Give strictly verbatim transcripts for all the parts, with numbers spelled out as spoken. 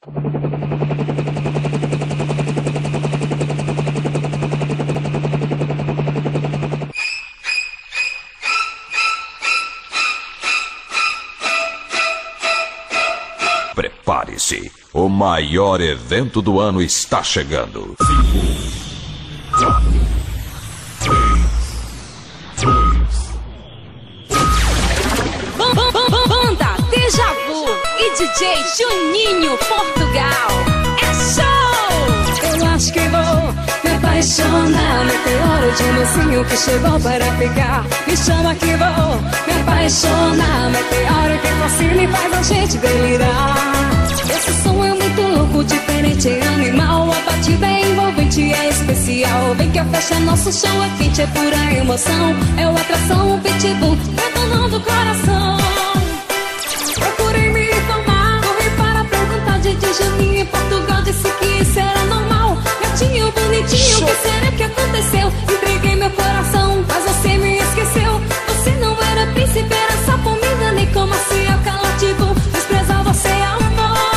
Prepare-se, o maior evento do ano está chegando. Banda Deja Vu e D J Juninho Portugal. É show! Eu acho que vou me apaixonar. Meteoro de mocinho que chegou para ficar. Me chama que vou me apaixonar. Meteoro que fascina e faz a gente delirar. Esse som é muito louco, diferente, é animal. A batida é envolvente, é especial. Vem que a festa é nosso show, é quente, é pura emoção. É o atração, o pitbull, detonando o coração. Procurei me informar, corri para perguntar de D J Juninho em Portugal. Disse que isso era normal. Gatinho, bonitinho, o que será que aconteceu? Entreguei meu coração, mas você me esqueceu. Você não era príncipe, era só por me enganar. Como assim é calativo, desprezar você, amor.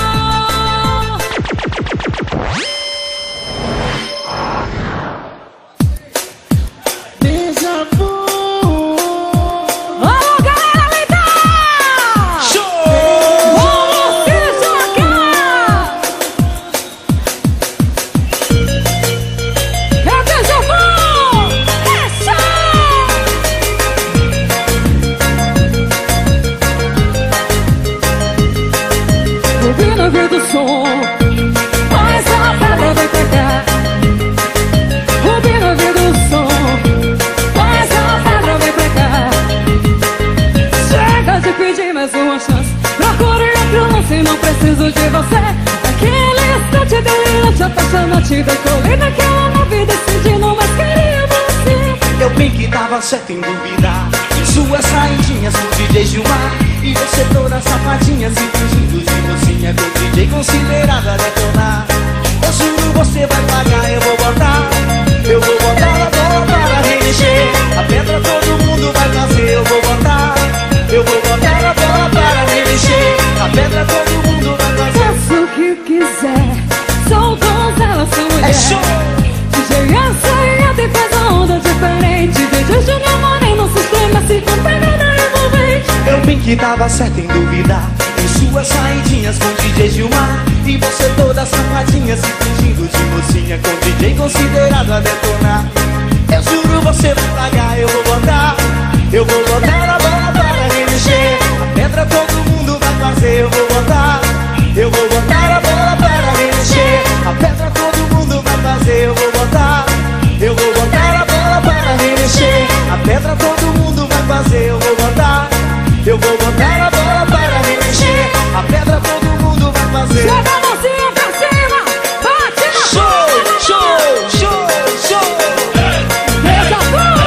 Deja vu. Alô, galera linda! Show! Vamos se jogar! É Deja vu! É show! Ouvindo a vida do som, faz a pedra, vem pra cá. Ouvindo a vida do som, faz a pedra, vem pra cá. Chega de pedir mais uma chance. Procure outro lance, não preciso de você. Naquele instante delirante, apaixonante, decolei naquela nave decidindo, mas queria você. Eu bem que tava certo em duvidar. Suas saidinhas com D J Gilmar. E você toda safadinha, se fingindo de mocinha, com D J considerado a detonar. Eu juro, você vai pagar, eu vou botar. Eu vou botar a bola para remexer. A pedra todo mundo vai fazer, eu vou botar. Eu vou botar a bola para remexer. A pedra todo mundo vai fazer. Faço o que quiser, sou donzela, sou mulher. É show! D J essa e faz a onda diferente. D J Júnior Moreno no sistema, se com pegada envolvente. Eu bem que tava certo em duvidar. Em suas saidinhas com D J Gilmar. E você toda safadinha, se fingindo de mocinha, com D J considerado a detonar. Eu juro, você vai pagar, eu vou botar. Eu vou botar a bola para remexer. A pedra todo mundo vai fazer, eu vou botar. Eu vou botar a bola para remexer. A pedra todo mundo vai fazer, eu vou botar. Eu vou botar a bola para remexer. A pedra todo mundo vai fazer, eu vou botar. Eu vou botar a bola para remexer. A pedra todo mundo vai fazer. Joga a mãozinha pra cima, bate na Show, show, show, show. Deja vu!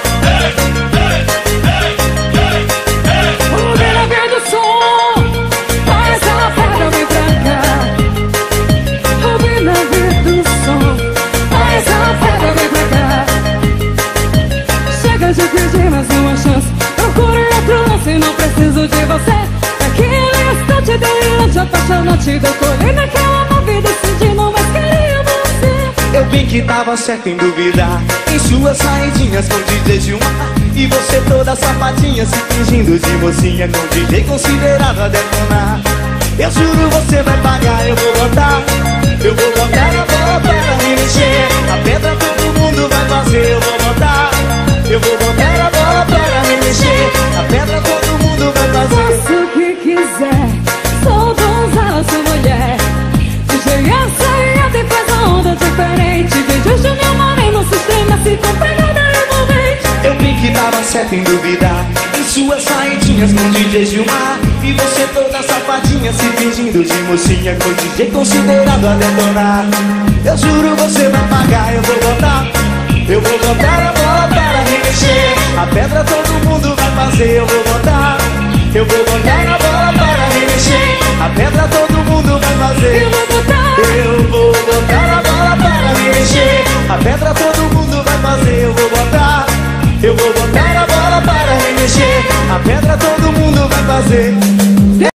Ouvindo a vida do som, faz a pedra vir pra cá. Ouvindo a vida do som, faz a pedra vir pra cá. Chega de pedir mais uma chance. Procure outro lance, não preciso de você. Naquele instante delirante, apaixonante, decolei naquela nave decidindo, mas queria você. Eu bem que tava certo em duvidar. Em suas saidinhas com D J Gilmar. E você toda safadinha, se fingindo de mocinha, com D J considerado a detonar. Eu juro, você vai pagar, eu vou botar. Eu vou botar a bola para remexer. A pedra todo mundo vai fazer, eu vou botar. Eu vou botar a bola para remexer. A pedra todo mundo vai fazer. Faço o que quiser, sou donzela, sou mulher. D J essa e faz a onda diferente. D J Júnior Moreno no sistema, se com pegada envolvente. Eu bem que tava certo em duvidar. Em suas saidinhas com D J Gilmar. E você toda safadinha, se fingindo de mocinha, com D J considerado a detonar. Eu juro, você vai pagar, eu vou botar. Eu vou botar a bola para remexer. A pedra todo mundo vai fazer, eu vou botar. Eu vou botar a bola para remexer. A pedra todo mundo vai fazer. Eu vou botar. Eu vou botar a bola para remexer. A pedra todo mundo vai fazer, eu vou